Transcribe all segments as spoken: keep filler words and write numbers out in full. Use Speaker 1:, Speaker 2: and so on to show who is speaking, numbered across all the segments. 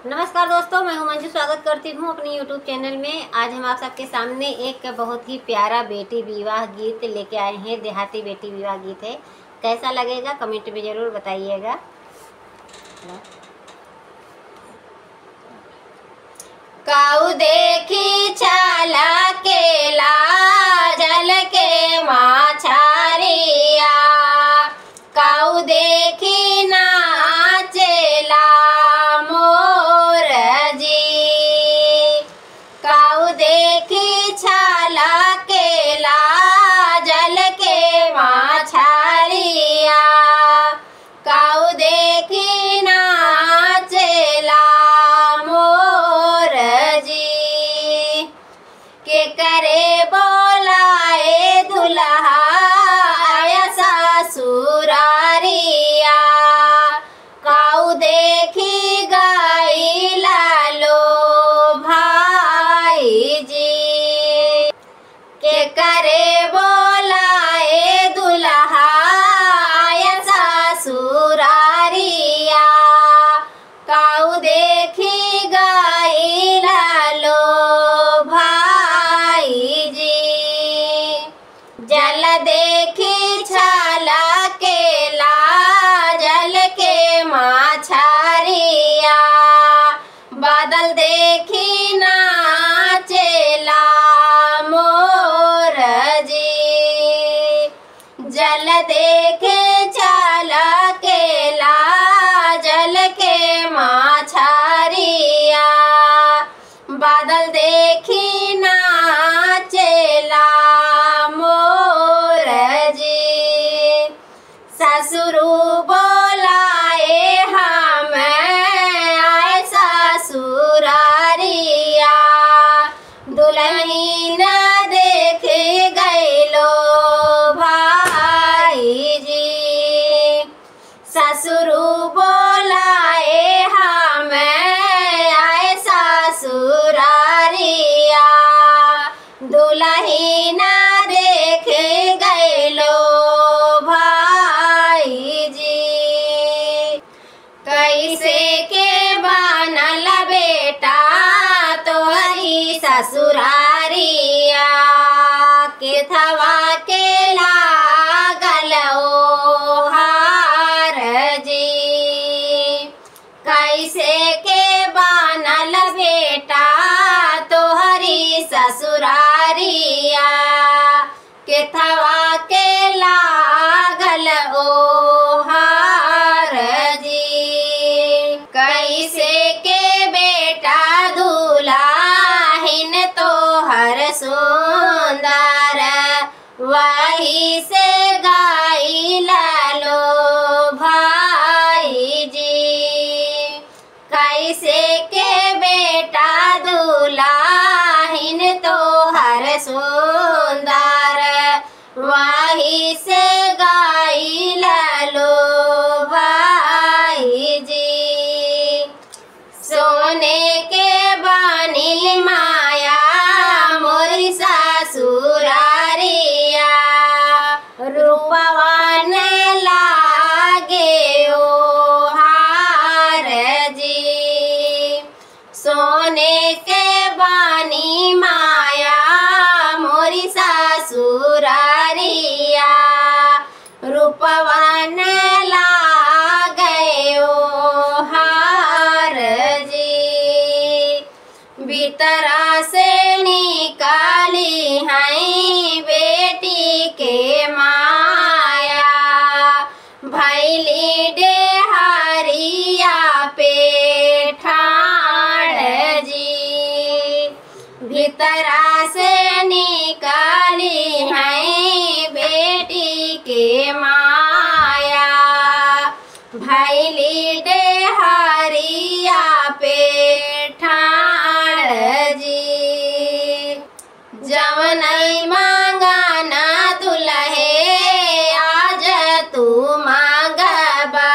Speaker 1: नमस्कार दोस्तों, मैं हूं मंजू। स्वागत करती हूं अपनी यूट्यूब चैनल में। आज हम आप सबके सामने एक बहुत ही प्यारा बेटी विवाह गीत लेके आए हैं। देहाती बेटी विवाह गीत है। कैसा लगेगा कमेंट में ज़रूर बताइएगा। काऊ देखी छाला केला जल के माछारिया, काऊ देखी नाचेला मोर जी, काऊ देखी छाला केला जल के माछारिया, काऊ देखी नाचेला मोर जी, के करे बोलाए दुल्हा आया ससुरारिया, काऊ देखी गाई लालो भाई जी, के करे बोलाए दुल्हा आया ससुरारिया, काऊ देखी गाई लालो भाई जी, जल देखी छाला केला जल के माछारिया, बादल देखी नाचेला मोर जी, जल देखे छाला केला जल के माछारिया, बादल देखी नाचेला मोर जी, ससुरु बोलाए हम आए ससुरारिया, दुल्हन देखे गैलो भाई जी, ससुरु बोलाए हम आए ससुरारिया, दुल्हन देखे गैलो भाई जी, कैसे के बनल बेटा तोहरी ससुरारिया, के थवा के लागल ओहार जी, कैसे के बनल बेटा तोहरी ससुरारिया, के थवा के लागल ओहार जी, कैसे के बेटा दुल्हन तोहर सुंदर, वही से गाई लालो भाई जी, कैसे के बेटा दुल्हन तोहर सुंदर, वही से गाई लालो भाई जी, सोने के बानी माया मोरी ससुरारिया, रूपवान लागे ओहार जी, सोने के बानी माया मोरी ससुरारिया, रूपवान लागे ओहार जी, भीतरा से निकाली है बेटी के माया, भैली डेहरिया पे ठाड़ जी, भीतरा से निकाली है बेटी के माया, भैली डेहरिया पे ठाड़ जी, जवनई मांगाना दुल्हे आज तू मांगबा,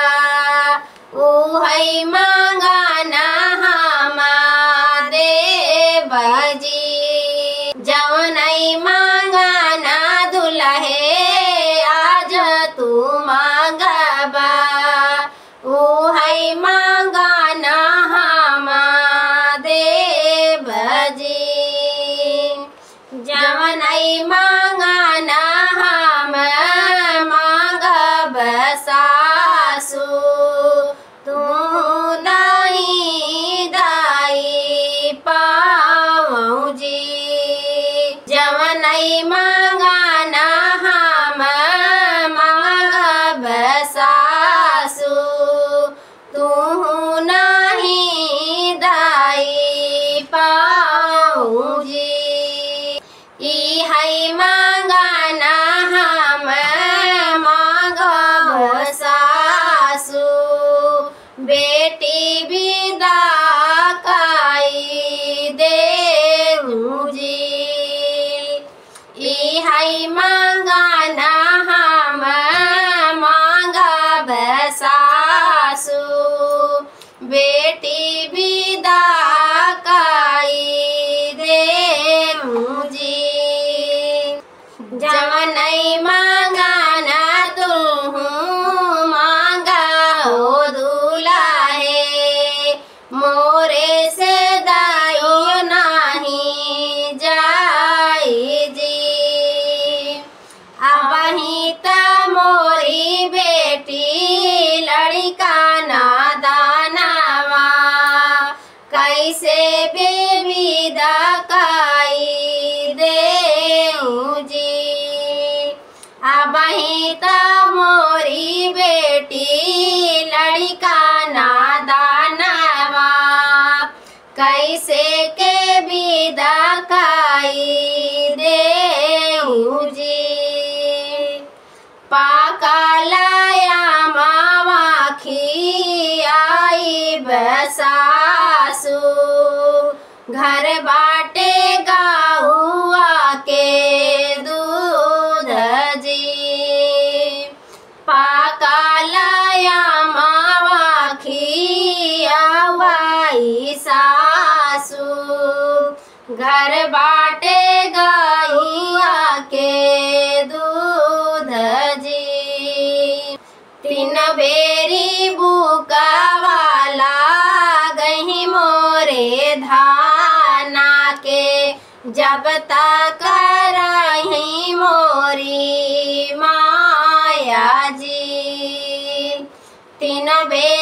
Speaker 1: उहई मांगाना हम देव जी, जवनई मांगाना दुल्हे आज तू बेटी विदा काई दे मुझे, जवन मांगा ना तुहू मांगा हो दुलाहे, मोरे से दायो नाही जाई जी। अबही त मोरी बेटी लड़का ना दानावा, कैसे बेविदा काई देऊ जी। अबही त मोरी बेटी लड़का ना दानावा, कैसे के विदा काई देऊ जी। पाका लाया मावा खियाई बसासु, घर बाटे गाहुआ के दूध जी। पाका लाया मावा खियावाई सासु, घर बाटे गाहुआ के दूध जी। तीन बेरी बुका वाला गही मोरे धाना के, जब तक रही मोरी माया जी। तीन बेरी